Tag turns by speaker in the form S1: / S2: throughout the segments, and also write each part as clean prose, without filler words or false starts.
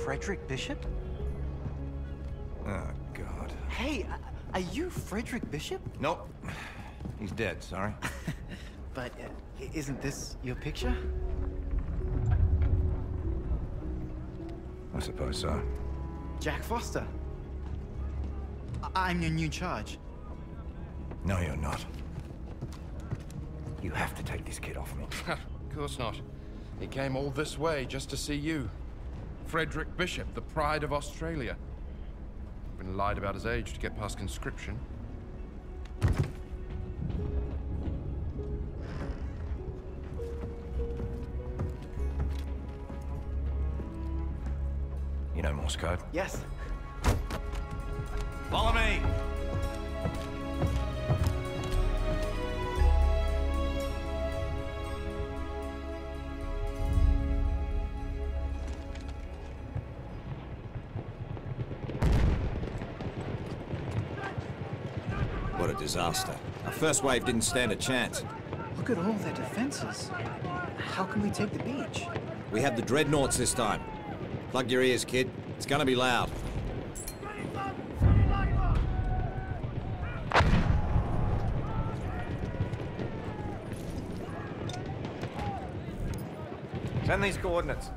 S1: Frederick Bishop?
S2: Oh, God.
S1: Hey, are you Frederick Bishop?
S2: Nope. He's dead, sorry.
S1: But isn't this your picture?
S2: I suppose so.
S1: Jack Foster. I'm your new charge.
S2: No, you're not. You have to take this kid off me.
S3: Of course not. He came all this way just to see you. Frederick Bishop, the pride of Australia. Been lied about his age to get past conscription.
S2: You know Morse code?
S1: Yes.
S2: Follow me!
S4: What a disaster. Our first wave didn't stand a chance.
S1: Look at all their defenses. How can we take the beach?
S4: We have the dreadnoughts this time. Plug your ears, kid. It's gonna be loud.
S2: Send these coordinates.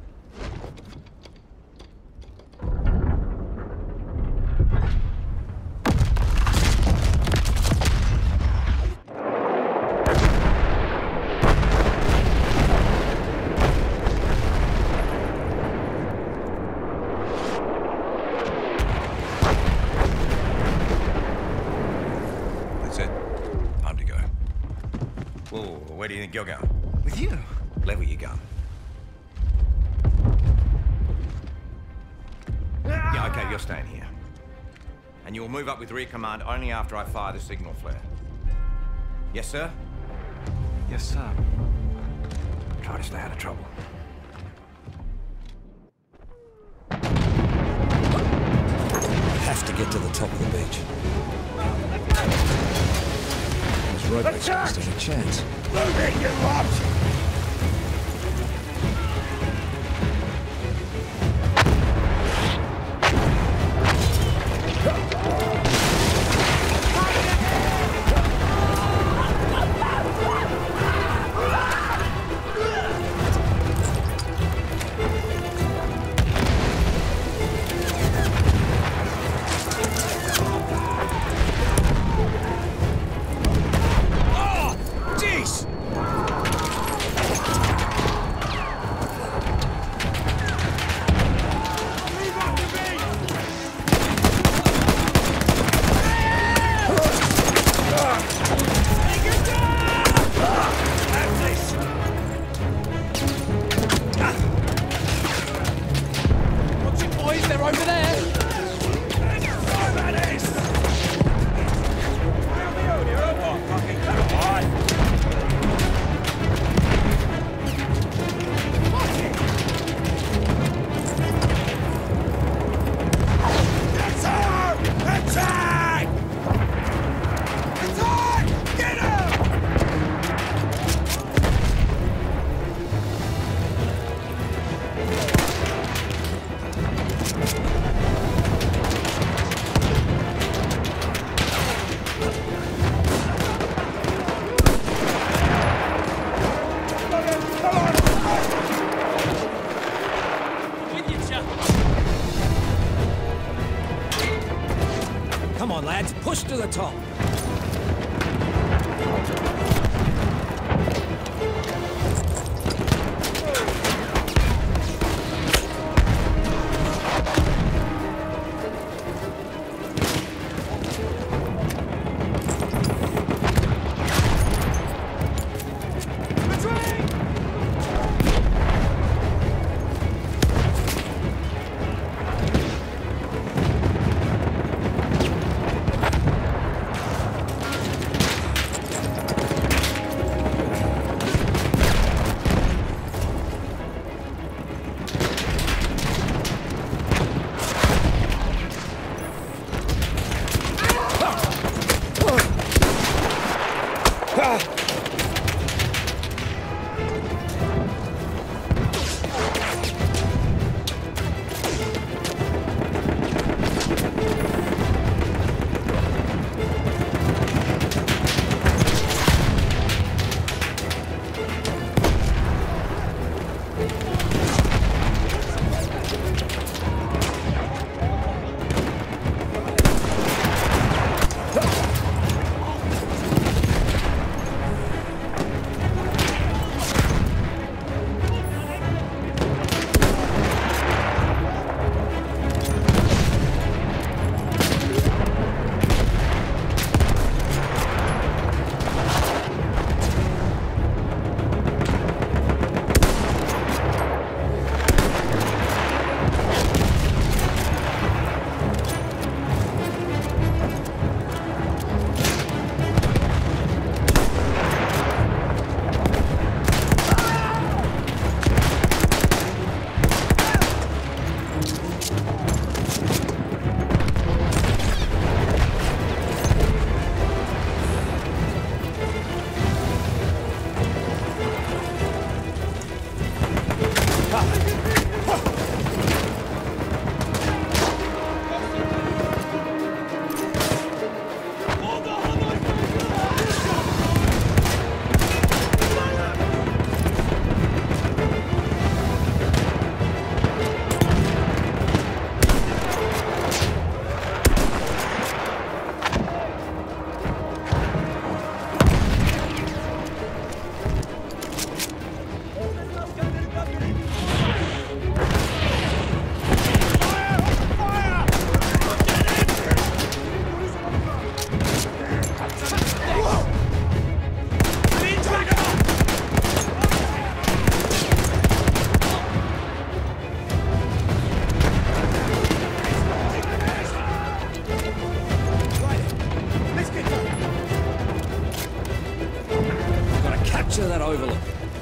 S2: That's it. Time to go. Whoa, where do you think you're going?
S1: With you?
S2: Level your gun. Yeah, okay, you're staying here. And you will move up with rear command only after I fire the signal flare. Yes, sir?
S1: Yes, sir.
S2: Try to stay out of trouble.
S4: Have to get to the top of the beach. Those robots stand a chance.
S5: Moving, you lot!
S4: Come on, lads, push to the top. Picture that overlook.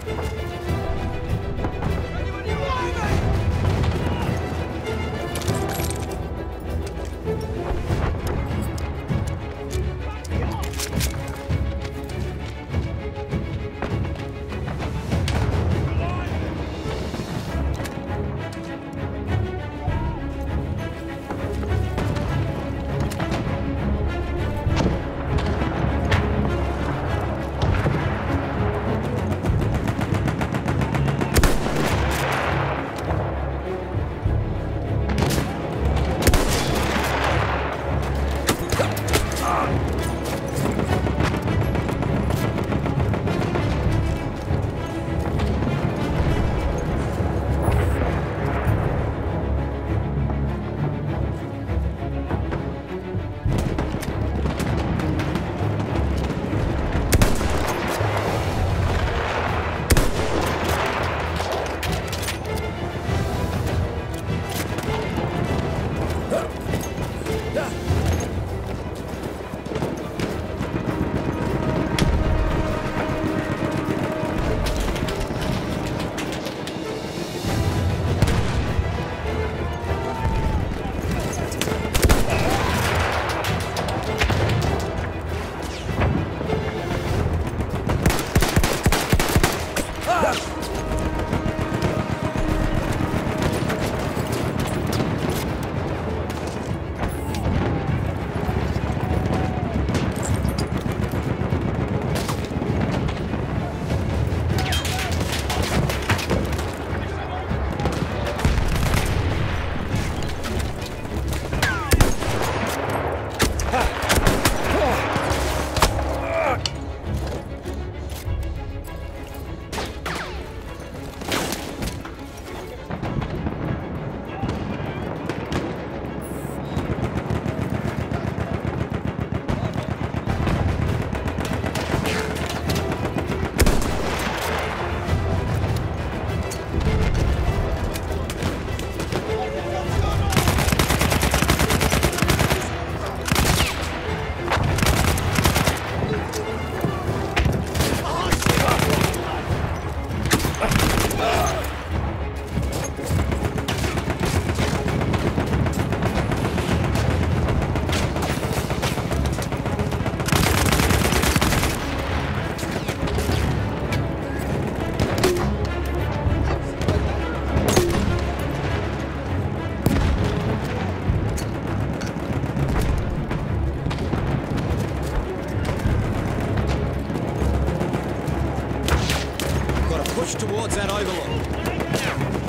S4: Towards that overlook.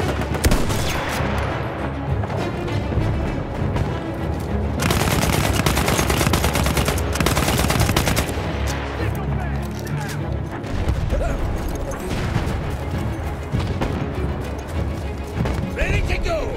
S5: Ready to go!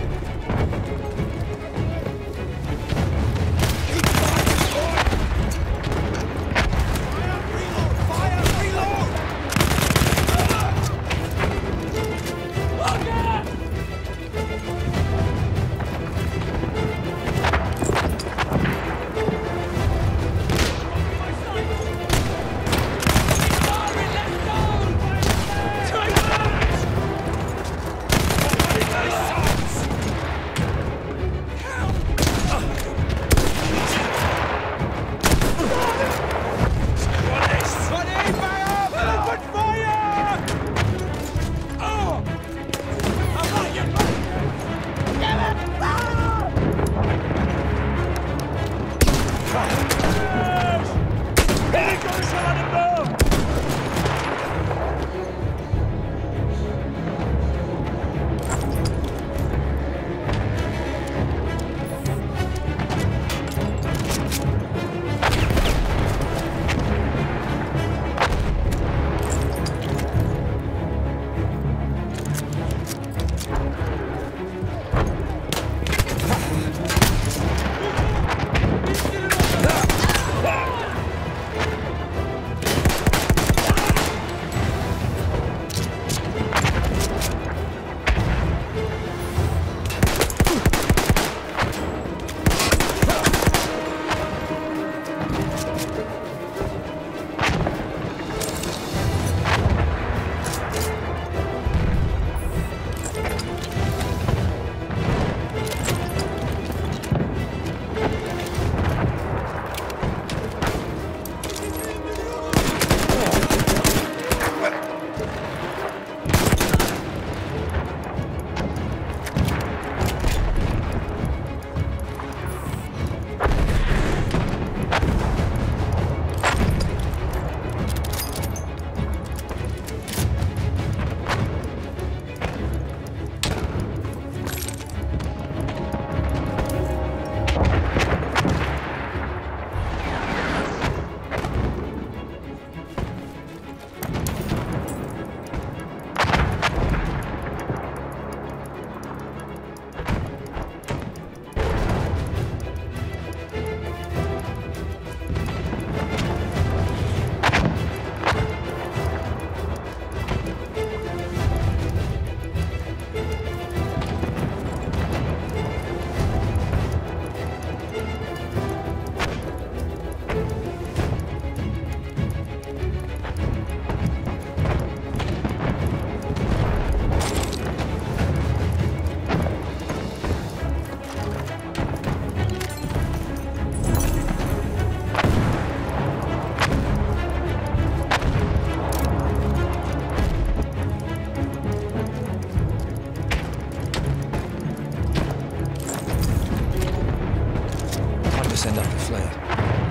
S5: send up the flare.